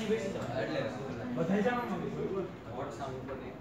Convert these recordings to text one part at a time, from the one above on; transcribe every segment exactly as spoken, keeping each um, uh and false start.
What sound for the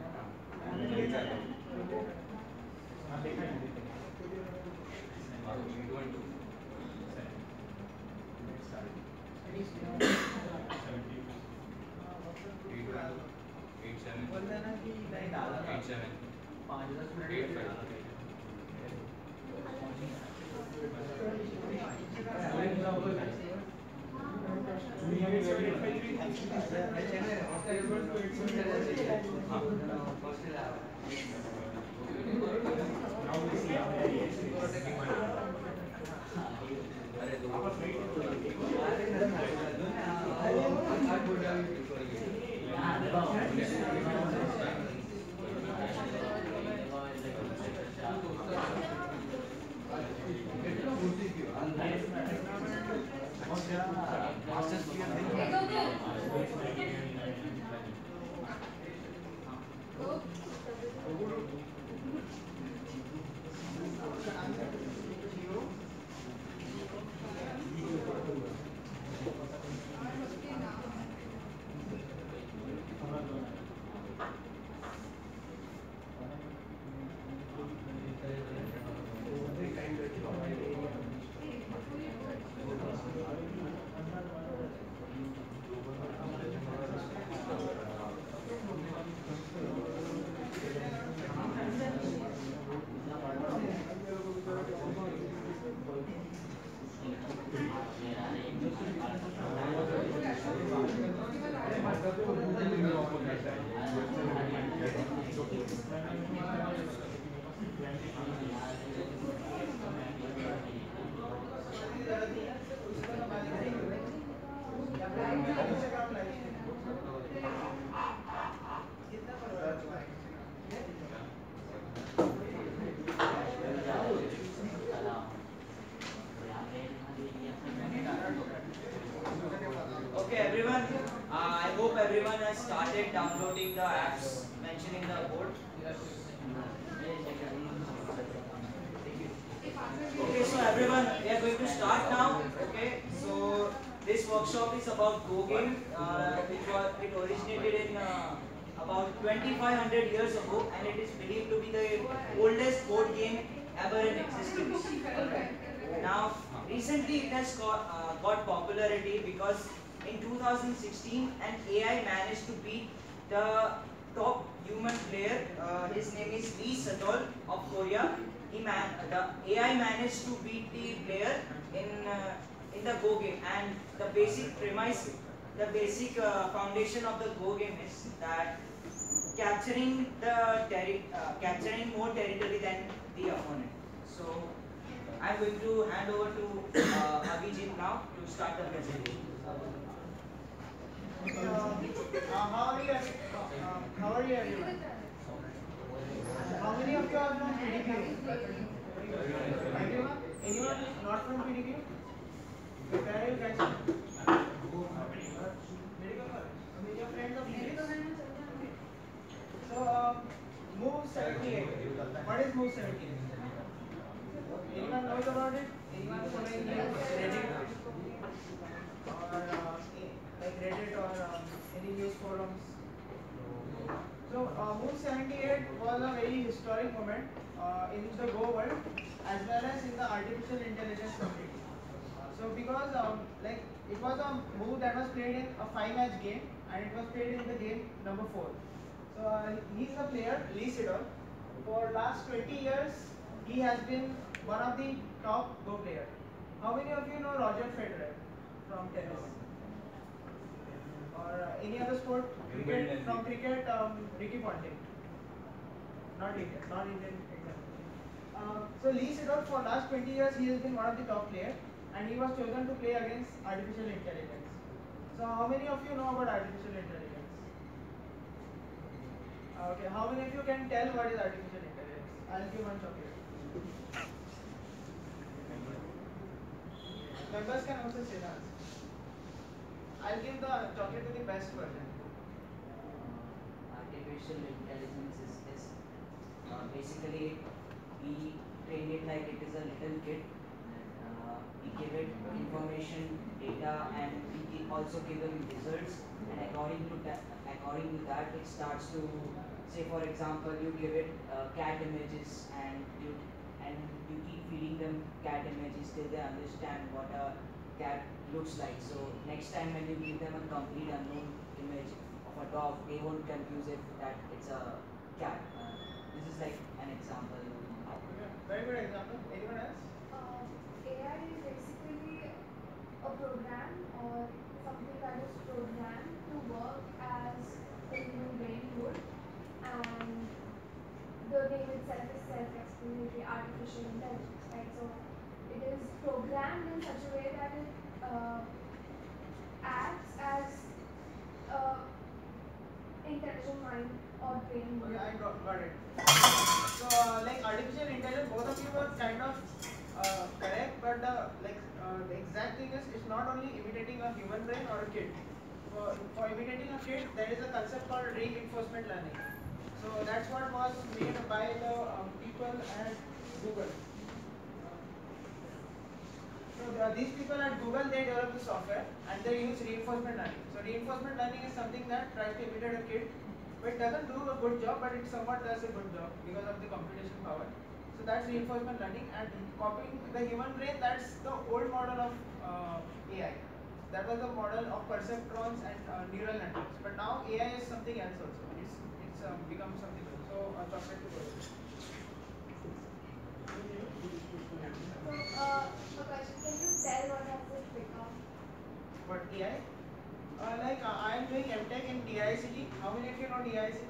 Okay, everyone. Uh, I hope everyone has started downloading the apps mentioned in the board. Okay, so everyone, we are going to start now. Okay, so this workshop is about Go game. Uh, it was it originated in uh, about twenty-five hundred years ago, and it is believed to be the oldest board game ever in existence. Now, recently it has got, uh, got popularity because in two thousand sixteen an A I managed to beat the top human player. Uh, his name is Lee Sedol of Korea. He man the A I managed to beat the player in uh, in the Go game, and the basic premise, the basic uh, foundation of the Go game is that capturing the terri uh, capturing more territory than the opponent. So I'm going to hand over to uh, Abhigo now to start the presentation. Uh, uh, how are you? Uh, how are you, everyone? How many of you are from P D P U? Everyone? Anyone not from P D P U? Where are you guys from? Medical college. I mean, your friends of P D P U? So, um, move seventy-eight. What is move seventy-eight? Anyone knows about it? Anyone following Reddit or uh, like Reddit or um, any news forums? So, uh, Move seventy-eight was a very historic moment uh, in the Go world as well as in the artificial intelligence community. So, because um, like it was a move that was played in a five-match game, and it was played in the game number four. So, uh, he's a player, Lee Sedol. For last twenty years, he has been one of the top Go players. How many of you know Roger Federer from tennis? Or uh, any other sport? Cricket, from cricket, um, Ricky Ponting. Not Indian, not Indian example. Uh, so Lee Sedol, for last twenty years, he has been one of the top players, and he was chosen to play against artificial intelligence. So how many of you know about artificial intelligence? Uh, okay, how many of you can tell what is artificial intelligence? I'll give one chocolate. Members can also say that. I'll give the chocolate to the best person. Uh, artificial intelligence is this. Uh, basically, we train it like it is a little kid, and uh, we we give it information, data, and we gi- also give them results. And according to that, according to that, it starts to say, for example, you give it uh, cat images, and you and you keep feeding them cat images till they understand what a cat looks like. So next time when you give them a complete unknown image of a dog, they won't confuse it that it's a cat. Uh, this is like an example. Okay, very good example. Anyone else? Uh, A I is basically a program or something that is programmed to work as a human brain would, and the name itself is self-explanatory, artificial intelligence, right? So it is programmed in such a way that it uh, acts as a intelligent mind or brain would. Okay, I got, got it. So, uh, like artificial intelligence, both of you were kind of uh, correct, but the like uh, the exact thing is, it's not only imitating a human brain or a kid. For, for imitating a kid, there is a concept called reinforcement learning. So that's what was made by the um, people at Google. So uh, these people at Google, they developed the software and they use reinforcement learning. So reinforcement learning is something that tries to imitate a kid, but it doesn't do a good job, but it somewhat does a good job because of the computation power. So that's reinforcement learning, and copying the human brain, that's the old model of uh, A I. That was the model of perceptrons and uh, neural networks. But now A I is something else also. It's it's um, become something else. So uh, chocolate to go. So, uh, a question, can you tell what has it become? But A I? Uh, like uh, I am doing M Tech in D I C T. How many of you know D I C T?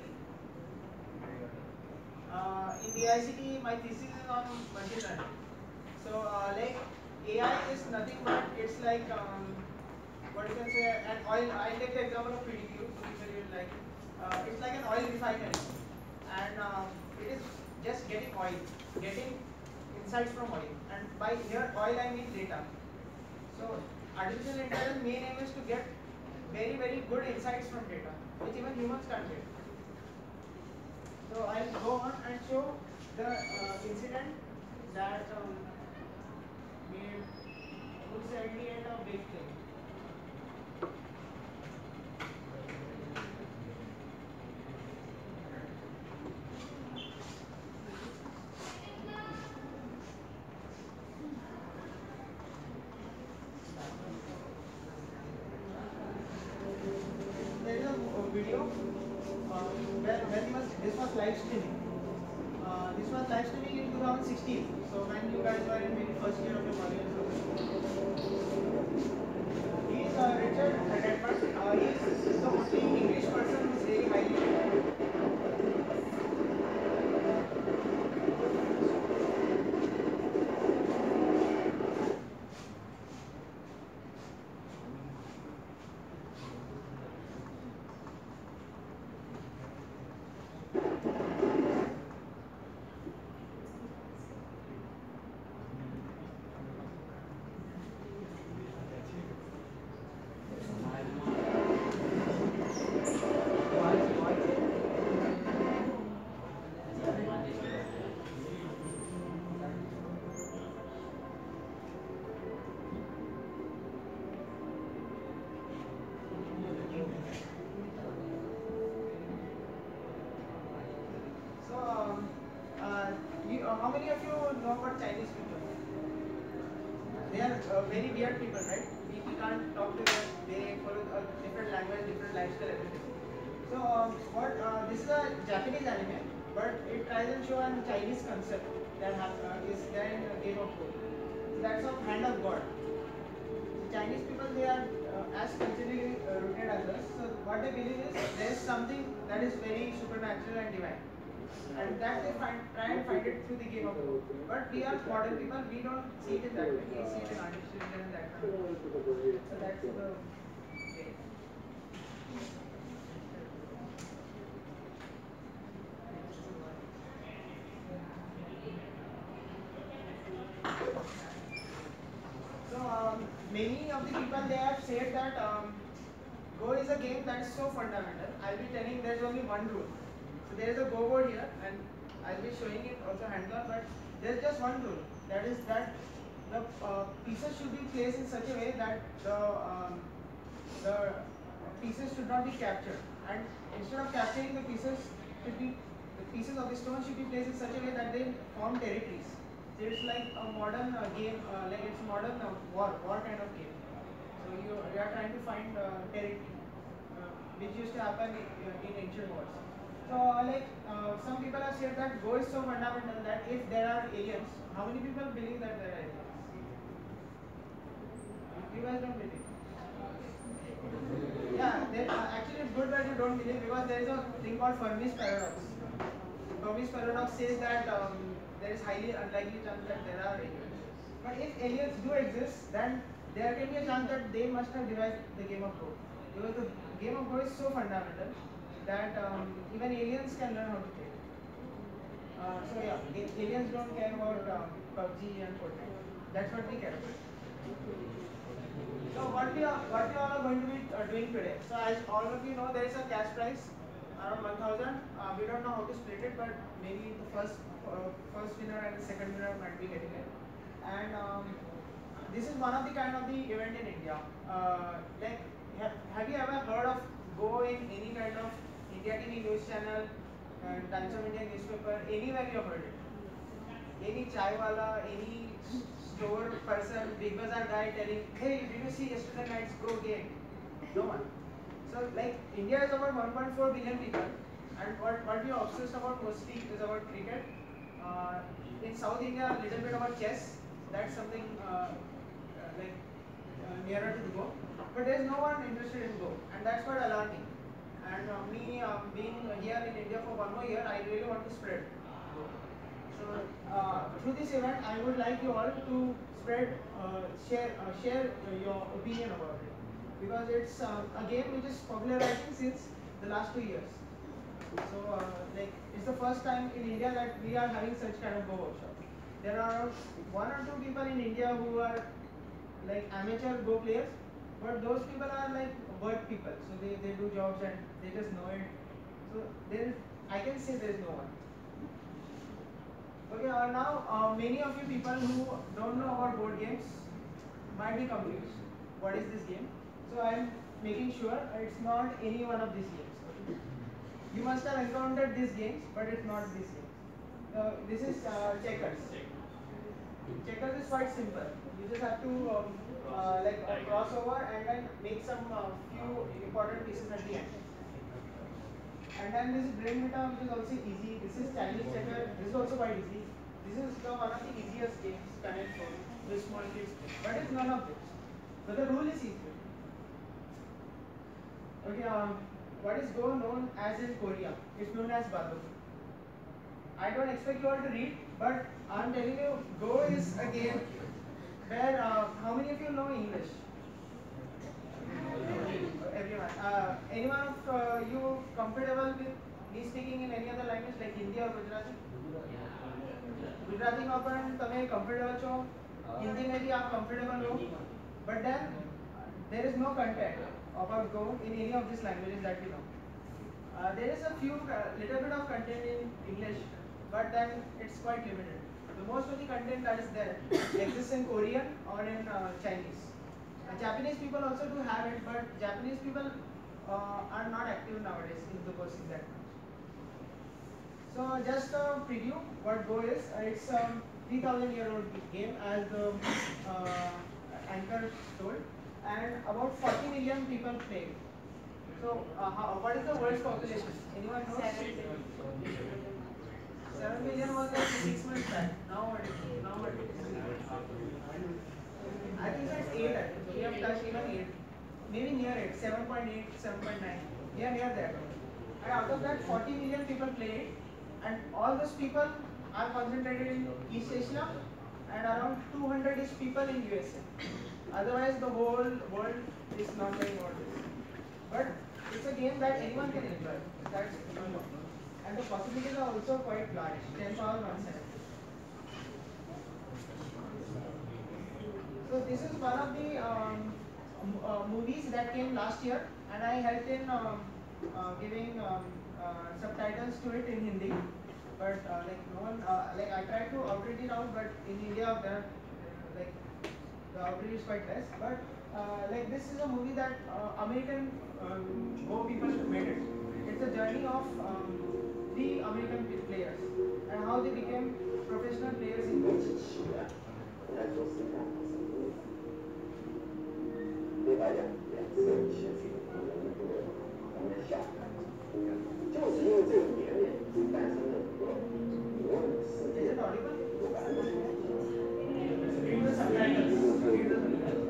Uh, in D I C T, my thesis is on machine learning. So, uh, like A I is nothing but it's like um, what you can say an oil. I'll take the example of P D P U. So people will like it. Uh, it's like an oil refinery, and um, it is just getting oil, getting insights from oil. And by here oil I mean data. So artificial intelligence main aim is to get very very good insights from data, which even humans can't get. So I'll go on and show the uh, incident that um, made Route seventy-eight a big thing. There is a uh, video uh, where when was this was live streaming. Uh, this was live streaming in two thousand sixteen. So when you guys were in maybe first year of your college. He is uh, Richard Redmond. Uh, he is the only English person who is very highly rated. So, um, uh, you, uh, how many of you know about Chinese people? They are uh, very weird people, right? We, we can't talk to them. They follow a different language, different lifestyle, everything. So, um, what uh, this is a Japanese anime, but it tries and show a Chinese concept that have, uh, is there in uh, Game of Thrones. So that's of hand of God. The Chinese people, they are uh, as culturally uh, rooted as us. So what they believe is there is something that is very supernatural and divine, and that they find, try and find it through the Game of Thrones. But we are modern people, we don't see it in that way. We see it in artificial intelligence, that kind of thing. So that's the way. So um, many of the people, they have said that um, Go is a game that is so fundamental. I'll be telling there is only one rule. So there is a Go board here, and I'll be showing it also hands on, but there is just one rule. That is that the uh, pieces should be placed in such a way that the um, the pieces should not be captured, and instead of capturing the pieces should be the pieces of the stone should be placed in such a way that they form territories. So it's like a modern uh, game, uh, like it's modern uh, war war kind of game. So you, you are trying to find uh, territory, uh, which used to happen in, uh, in ancient wars. So uh, like uh, some people have said that Go is so fundamental that if there are aliens, how many people believe that there are aliens? You guys don't believe? Yeah, there, uh, actually it's good that you don't believe, because there is a thing called Fermi's paradox. Fermi's paradox says that um, there is highly unlikely chance that there are aliens. But if aliens do exist, then there can be a chance that they must have devised the game of Go. Because the game of Go is so fundamental that um, even aliens can learn how to play it. Uh, so yeah, a- aliens don't care about um, P U B G and Fortnite. That's what they care about. So what we are what we all are going to be uh, doing today. So as all of you know, there is a cash prize around one thousand. Uh, we don't know how to split it, but maybe the first uh, first winner and the second winner might be getting it. And um, this is one of the kind of the event in India. Uh, like, have, have you ever heard of Go in any kind of India T V news channel, uh, Times of India newspaper, anywhere you have heard it? Any chai wala, any store person, big bazaar guy telling, hey, did you see yesterday night's Go game? No one. So like India is about one point four billion people, and what, what we are obsessed about mostly is about cricket. Uh, in South India, a little bit about chess. That's something uh, uh, like uh, nearer to the Go. But there is no one interested in Go, and that's quite alarming. And uh, me um, being here in India for one more year, I really want to spread Go. So uh, through this event, I would like you all to spread, uh, share, uh, share your opinion about it, because it's uh, a game which is popularizing since the last two years. So uh, like it's the first time in India that we are having such kind of Go workshop. There are one or two people in India who are like amateur Go players, but those people are like work people. So they, they do jobs and they just know it. So there is, I can say there is no one. Okay, uh, now uh, many of you people who don't know about board games might be confused. What is this game? So I am making sure it's not any one of these games. Okay? You must have encountered these games, but it's not these games. Uh, this is uh, checkers. Checkers is quite simple. You just have to um, uh, like uh, cross over and then make some uh, few important pieces at the end. And then this is brain meta, which is also easy. This is Chinese checker. This is also quite easy. This is the one of the easiest games connect for with small kids. But it's none of this. But the rule is easy. Okay, um, what is Go known as in Korea? It's known as Bado. I don't expect you all to read, but I'm telling you, Go is a game where uh, how many of you know English? Everyone. Uh, anyone of uh, you comfortable with me speaking in any other language like Hindi or Gujarati? Gujarati में अपन तमें comfortable छो, Hindi में भी आप comfortable हो, but then there is no content about Go in any of these languages that we know. Uh, there is a few uh, little bit of content in English, but then it's quite limited. The most of the content that is there exists in Korean or in uh, Chinese. Uh, Japanese people also do have it, but Japanese people uh, are not active nowadays in the Go scene that much. So just a preview what Go is. Uh, it's a three thousand year old game, as the uh, anchor told, and about forty million people play it. So uh, how, what is the world's population? Anyone knows? seven million was like six months back. Now what is it? Now what is it? I think that's eight. I think. We have touched even eight. Maybe near it. seven point eight, seven point nine. We are near that. And out of that, forty million people play it. And all those people are concentrated in East Asia and around two hundred ish people in U S A. Otherwise, the whole world is not knowing about this. But it's a game that anyone can enjoy. That's one. And the possibilities are also quite large. ten power one hundred seventy. So this is one of the um, uh, movies that came last year, and I helped in um, uh, giving um, uh, subtitles to it in Hindi. But uh, like no one, uh, like I tried to outreach it out, but in India there, uh, like the average is quite less. But uh, like this is a movie that uh, American um, Go people made it. It's a journey of um, three American players and how they became professional players in Go. 对白讲，两次失去不能不能下台，就是因为这个年龄诞生了一个我们世界不敢的。 Read the subtitles. Read the subtitles.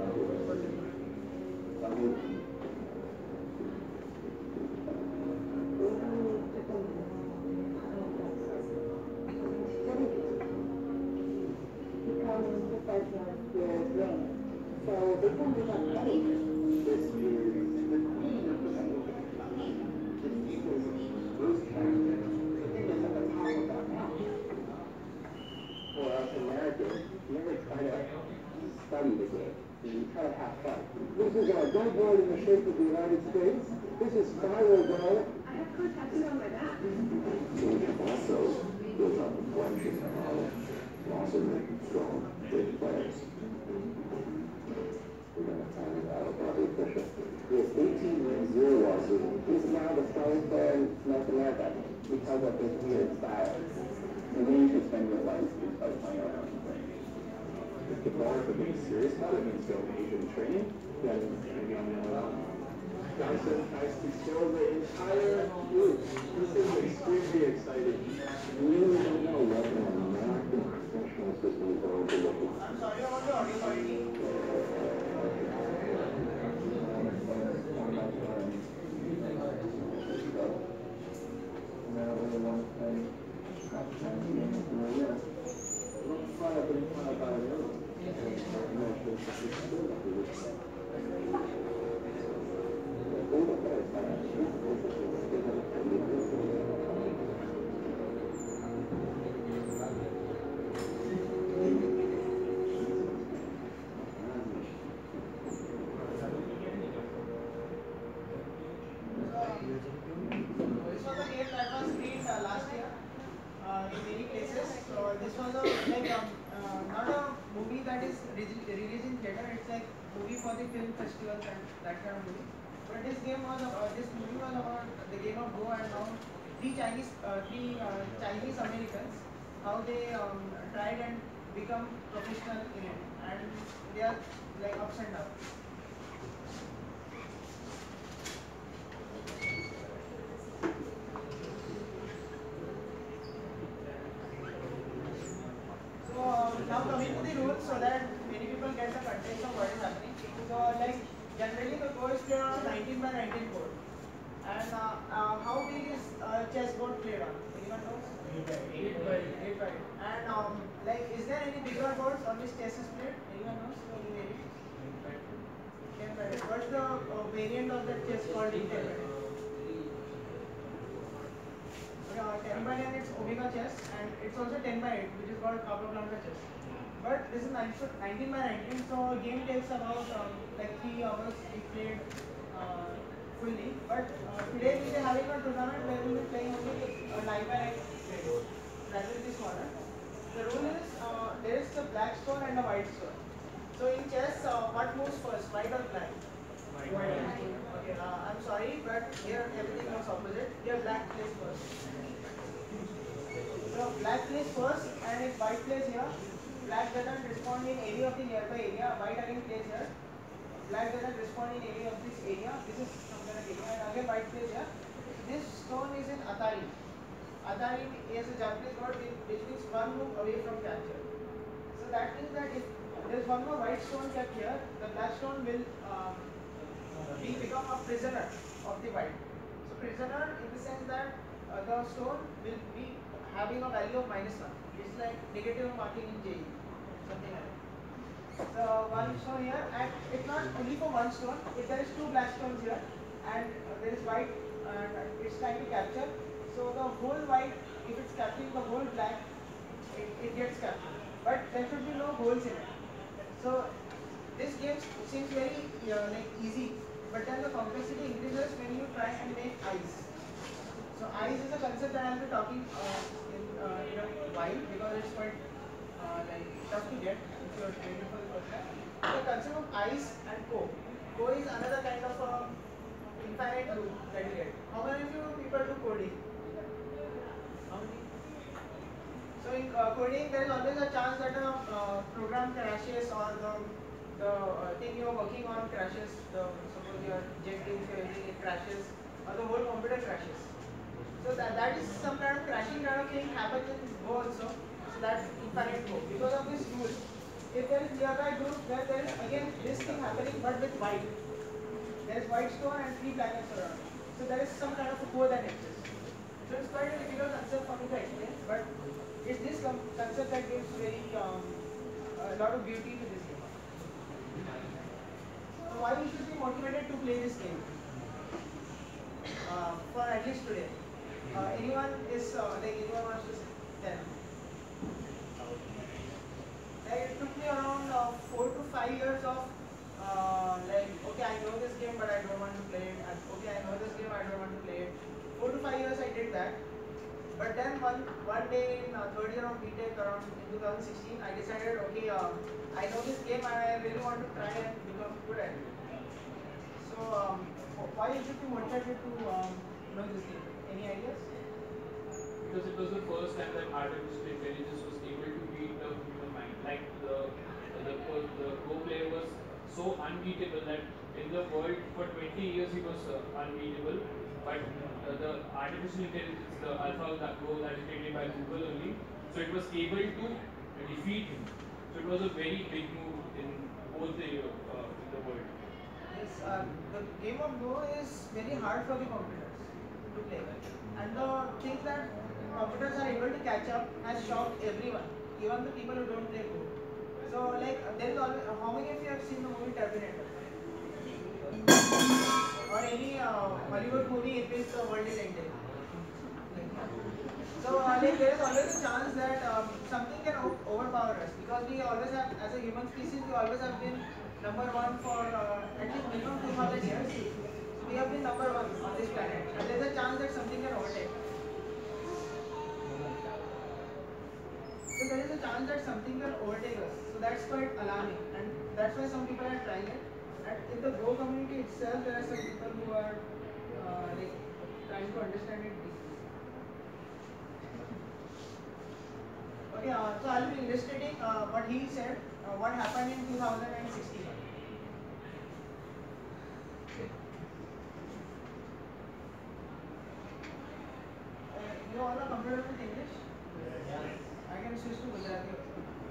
Becoming professional skills ring. So they can become anything. This is the queen of the language. This equals most characters. The thing is at the top of that mountain. For us Americans, we never try to study the game. We try to have fun. This is our whiteboard in the shape of the United States. This is spiral ball. I have good tattoo on my back. So we have also built up a collection of lots of strong, big players. We're going to find out Bobby Fischer. He has eighteen wins, zero losses. He's now the strongest player in North America because of his weird style. And then you can spend your life just by playing around and playing games. If the bar for being serious about it means going to Asian training, then maybe I'm the only one. Dyson tries to show the entire group. This is extremely exciting. We really don't know what the American professional system is going to look like. I'm sorry about the audio quality. This was a game that was screened uh, last year uh, in many places. So this was a like um, uh, not a movie that is re- released in theater. It's like movie for the film festivals and that kind of movie. But this game was about, this movie was about the game of Go and how three Chinese uh, three uh, Chinese Americans how they um, tried and become professional in it, and they are like ups and downs. So uh, now coming to the rules so that many people get the context of what is happening. So like generally the Go is played on a nineteen by nineteen board. And uh, uh, how big is uh, chess board played on? Anyone knows? eight by eight. And um, like is there any bigger boards on which chess is played? Anyone knows? ten by eight. What's the uh, variant of that chess called in ten by eight? Uh, ten by ten it's Omega chess, and it's also ten by eight, which is called Casablanca chess. But this is nineteen by nineteen, so game takes about um, like three hours if played uh, fully. But uh, today we are having a tournament where we will be playing only a nine by nine play. That will be smaller. The rule is uh, there is a black stone and a white stone. So in chess, uh, what moves first, white or black? White. Okay, uh, I'm sorry, but here everything was opposite. Here black plays first. So black plays first, and if white plays here, black doesn't respond in any of the nearby area. White again plays here. Black doesn't respond in any of this area. This is some kind of area, and again white plays here. This stone is in Atari. Atari is a Japanese word which means one move away from capture. So that means that if there is one more white stone kept here, the black stone will um, be become a prisoner of the white. So prisoner in the sense that uh, the stone will be having a value of minus one. It's like negative marking in J E E, something like that. So one stone here, and it's not only for one stone. If there is two black stones here, and uh, there is white, and it's trying to capture. So the whole white, if it's capturing the whole black, it, it gets captured. But there should be no holes in it. So this game seems very uh, like easy, but then the complexity increases when you try and make eyes. So eyes is a concept that I'll be talking uh, in, uh, in a while because it's quite uh, like tough to get if you're training for the first time. The concept of ice and co. Co is another kind of a infinite loop that you get. How many of you people do coding? How many? So in uh, coding, there is always a chance that a uh, program crashes or the the uh, thing you are working on crashes. The suppose your jet is using it crashes or the whole computer crashes. So that that is some kind of crashing kind of thing happens in Go also. So that's infinite Go because of this rule. If there is nearby group, then there is again this thing happening but with white. There is white stone and three planets around. So there is some kind of a core that exists. So it's quite a difficult concept for me to explain, but it's this concept that gives very um, a lot of beauty to this game. So why we should be motivated to play this game? Uh, for at least today. Uh, anyone is uh, like anyone wants to tell? Like it took me around uh, four to five years of uh, like okay I know this game but I don't want to play it. And, okay I know this game I don't want to play it. Four to five years I did that. But then one one day in uh, third year of B Tech around in two thousand sixteen I decided okay uh, I know this game and I really want to try and become good at it. So um, why you should be motivated to um, know this game? Any ideas? Because it was the first time that artificial intelligence was able to beat the human mind. Like the the, the, the Go player was so unbeatable that in the world for twenty years he was uh, unbeatable. But uh, the artificial intelligence, the AlphaGo that is created by Google only, so it was able to defeat him. So it was a very big move in both the uh, in the world. Yes, uh, the game of Go is very hard for the computers to play. And the thing that computers are able to catch up has shocked everyone, even the people who don't play Go. So like there is always, how many of you have seen the movie Terminator? Or any uh, Hollywood movie in which the world is ending? So uh, like there is always a chance that um, something can overpower us because we always have, as a human species, we always have been number one for uh, at least minimum two thousand years. So we have been number one on this planet, and there is a chance that something can overtake. So there is a chance that something can overtake us. So that's quite alarming, and that's why some people are trying it. And in the Go community itself, there are some people who are uh, like trying to understand it deeply. Okay, uh, so I'll be illustrating uh, what he said, uh, what happened in two thousand sixteen. Uh, you all are comfortable with English? Yes. I can switch to Gujarati also.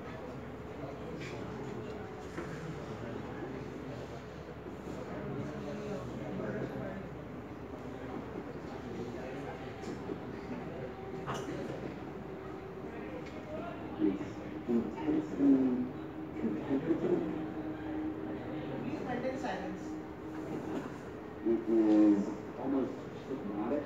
Intensely competitive. Please maintain silence. It is almost hypnotic.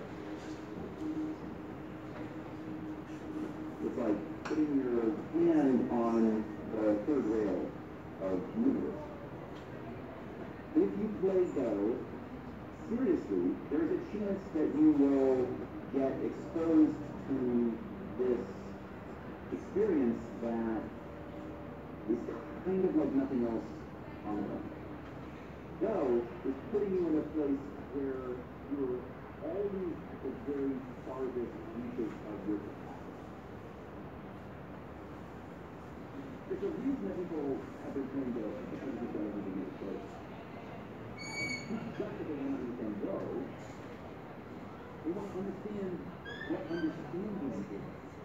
It's like putting your hand on the third rail of the universe. If you play Go, seriously, there's a chance that you will get exposed to this experience that is kind of like nothing else on earth. Go is putting you in a place where you're always at the very farthest reaches of your capacity. There's a reason that people have been trained to because of Go to be a place. Just because they want to understand Go, they want to understand what understanding is.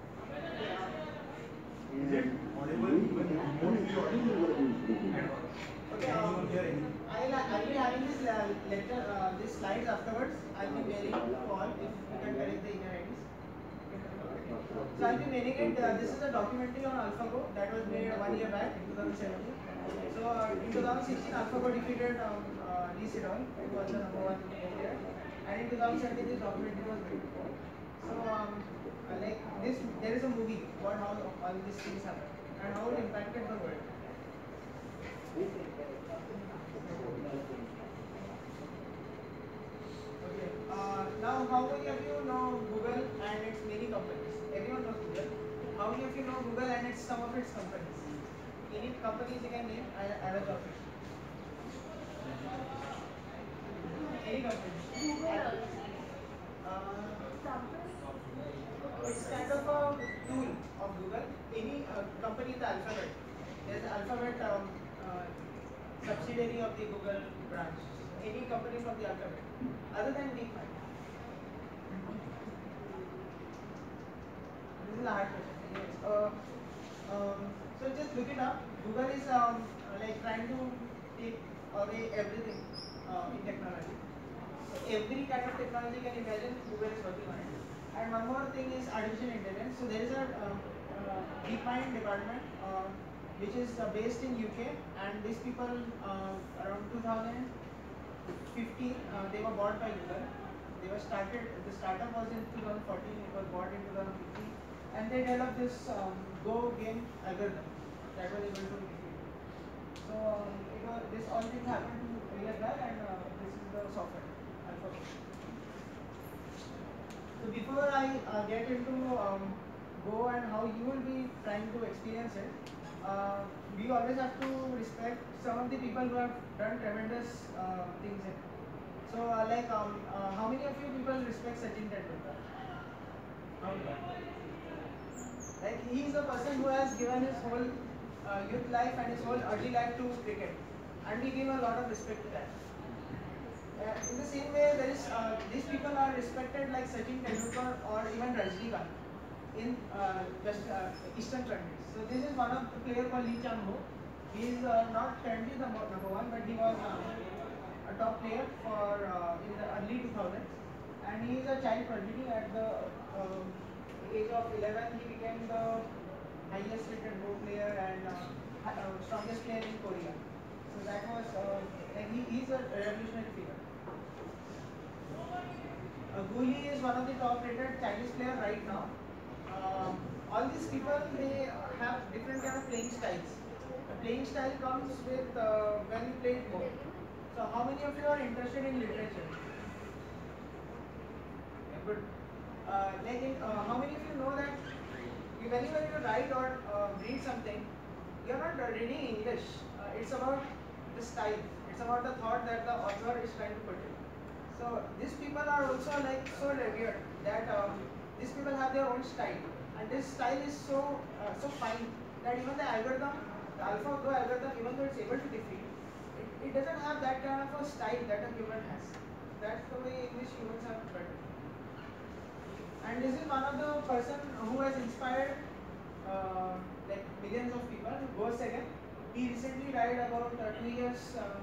Is it audible even remotely? Okay, um, I'll, I'll be having this uh, lecture, uh, these slides afterwards. I'll be mailing to all if you can correct the email I Ds. So I'll be mailing it. Uh, this is a documentary on AlphaGo that was made one year back in two thousand seventeen. So uh, in two thousand sixteen, AlphaGo defeated um, uh, Lee Sedol, who was the number one player. And in two thousand seventeen, this documentary was made. So um, uh, like this, there is a movie about how all these things happen and how it impacted the world. Okay. Uh, now, how many of you know Google and its many companies? Everyone knows Google. How many of you know Google and its some of its companies? any companies you can name, I I will job. Any company. Google Uh, also. it's kind of a tool of Google. Any uh, company in the alphabet. There's an alphabet um, uh, subsidiary of the Google branch. Any company from the alphabet. Other than DeepMind. This is a hard question. Anyways, uh, um, so just look it up. Google is um, like trying to take away everything uh, in technology. So every kind of technology you can imagine, Google is working on it. And one more thing is artificial intelligence. So there is a uh, uh, DeepMind department uh, which is uh, based in U K, and these people uh, around two thousand fifteen uh, they were bought by Google. They were started. The startup was in two thousand fourteen. It was bought in two thousand fifteen, and they developed this um, Go game algorithm that was able to defeat. So um, it was, this all things happened two years back, and uh, this is the software. Alpha. So before I uh, get into um, Go and how you will be trying to experience it, uh, we always have to respect some of the people who have done tremendous uh, things in it. So uh, like um, uh, how many of you people respect Sachin Tendulkar? How many? Like he is the person who has given his whole uh, youth life and his whole early life to cricket, and we give a lot of respect to that. Uh, in the same way, there is uh, these people are respected like Sachin Tendulkar or even Rajnikant in uh, West, uh, Eastern countries. So this is one of the player called Lee Chang-ho. He is uh, not currently the mo- number one, but he was uh, a top player for uh, in the early two thousands, and he is a child prodigy. At the uh, age of eleven, he became the highest rated Go player and uh, hi- uh, strongest player in Korea. So that was uh, like he is a revolutionary figure. Uh, Guli is one of the top rated Chinese player right now. Um, all these people they have different kind of playing styles. The playing style comes with uh, when you play Go. So how many of you are interested in literature? Yeah, good. Uh, like in, uh, how many of you know that you, whenever you write or uh, read something, you are not uh, reading English. Uh, it's about the style. It's about the thought that the author is trying to put in. So these people are also like so revered that um, these people have their own style, and this style is so uh, so fine that even the algorithm, the AlphaGo algorithm, even though it's able to defeat, it, it doesn't have that kind of a style that a human has. That's the way in which humans are better. And this is one of the person who has inspired uh, like millions of people. Go second. He recently died about uh, two years. Uh,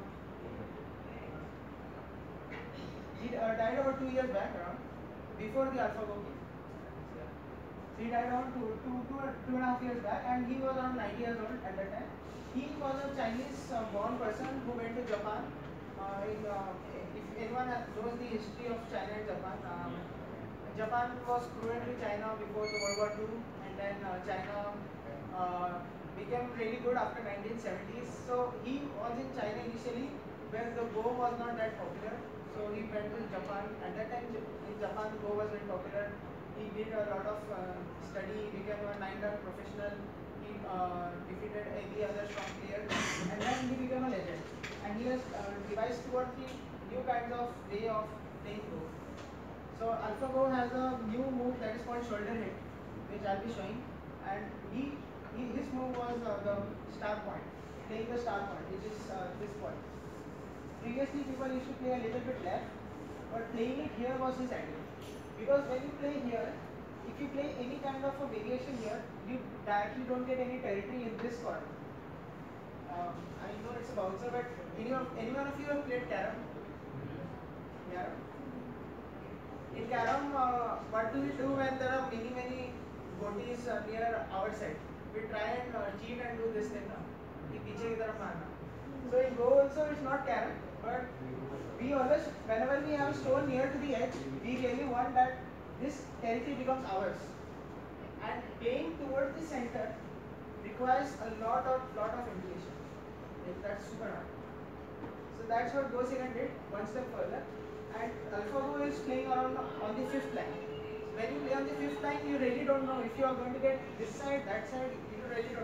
He uh, died about two years back around, before the AlphaGo came. So he died around two, two, two, two and a half years back, and he was around ninety years old at that time. He was a Chinese uh, born person who went to Japan. Uh, in, uh, if anyone has- knows the history of China and Japan, um, Japan was cruel to China before the World War Two, and then uh, China uh, became really good after nineteen seventies. So he was in China initially, where the Go was not that popular. So he went to Japan. At that time, in Japan, Go was very popular. He did a lot of uh, study. He became a nine-dan professional. He uh, defeated every other strong player, and then he became a legend. And he has uh, devised two or three new kinds of way of playing Go. So AlphaGo has a new move that is called shoulder hit, which I'll be showing. And he, he his move was uh, the star point, playing the star point, which is uh, this point. Previously, people used to play a little bit left, but playing it here was his idea. Because when you play here, if you play any kind of a variation here, you directly don't get any territory in this corner. Um, I know it's a bouncer, but anyone, anyone of you have played carom? Carom? In carom, uh, what do we do when there are many, many goatees uh, near our side? We try and uh, cheat and do this thing now. कि पीछे की तरफ मारना. So in Go also it's not carom, but we always, whenever we have a stone near to the edge, we really want that this territory becomes ours. And playing towards the center requires a lot of lot of intuition. Like, that's super hard. So that's what Go second did, one step further. And AlphaGo is playing around on the fifth line. When you play on the fifth line, you really don't know if you are going to get this side, that side. You really don't know.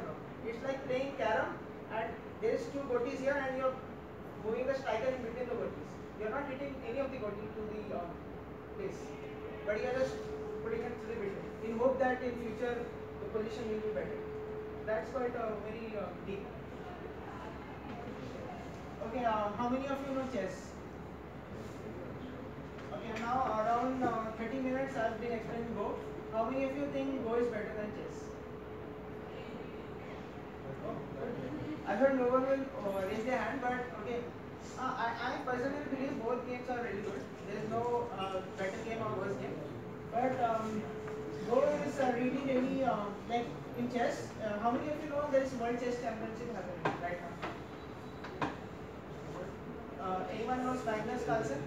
It's like playing carom and there is two goatees here and you're moving the striker in between the goatees. You're not hitting any of the goatees to the uh, place, but you're just putting it to the middle in hope that in future the position will be better. That's quite uh, very uh, deep. Okay, uh, how many of you know chess? Okay, now around uh, thirty minutes I've been explaining Go. How many of you think Go is better than chess? Oh, I heard no one will uh, raise their hand, but okay. Uh, I, I personally believe both games are really good. There is no uh, better game or worse game. But um, Go is uh, really, really uh, like in chess. Uh, how many of you know there is World Chess Championship happening right now? Uh, anyone knows Magnus Carlsen?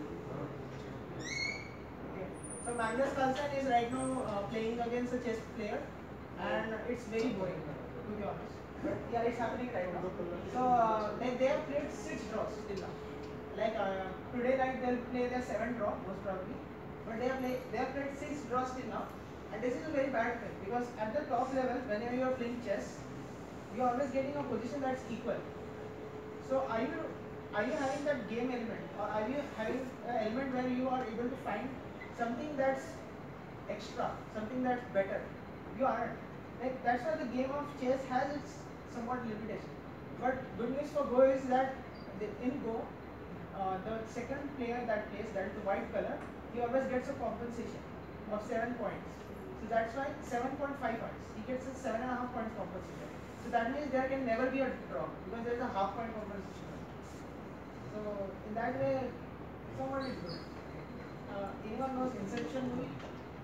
Okay. So Magnus Carlsen is right now uh, playing against a chess player, and it's very boring, to be honest. But yeah, it's happening right now. So uh, they, they have played six draws till now. Like uh, today night they'll play their seventh draw most probably, but they have play, they have played six draws till now, and this is a very bad thing because at the top level, whenever you are playing chess, you are always getting a position that's equal. So are you are you having that game element, or are you having an element where you are able to find something that's extra, something that's better? You aren't. Like that's why the game of chess has its somewhat limitation. But good news for Go is that the, in Go, uh, the second player that plays, that is the white color, he always gets a compensation of seven points. So that's why seven point five points. He gets a seven and a half points compensation. So that means there can never be a draw because there is a half point compensation. So in that way, somewhat is good. Uh, anyone knows Inception movie?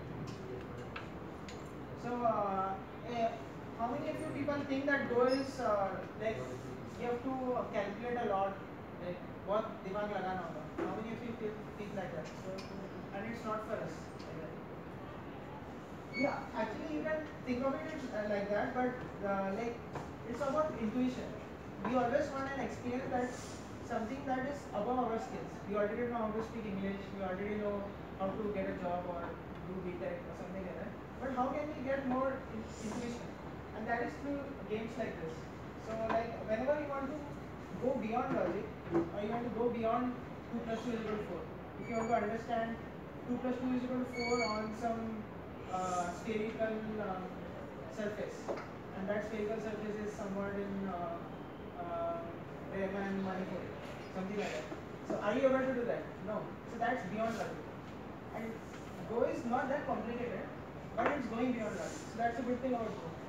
So uh, eh, how many of you people think that Go is uh, like you have to calculate a lot, like what dimag lagana hoga? How many of you feel, think like that? So, and it's not for us. Like that. Yeah, actually you can think of it uh, like that, but uh, like it's about intuition. We always want an experience that's something that is above our skills. We already know how to speak English, we already know how to get a job or do B Tech or something like that. But how can we get more intuition? And that is through games like this. So like whenever you want to go beyond logic, or you want to go beyond two plus two is equal to four. If you want to understand two plus two is equal to four on some uh, spherical uh, surface, and that spherical surface is somewhat in uh, uh, Riemann manifold, something like that. So are you able to do that? No. So that's beyond logic. And Go is not that complicated, but it's going beyond logic. So that's a good thing about Go.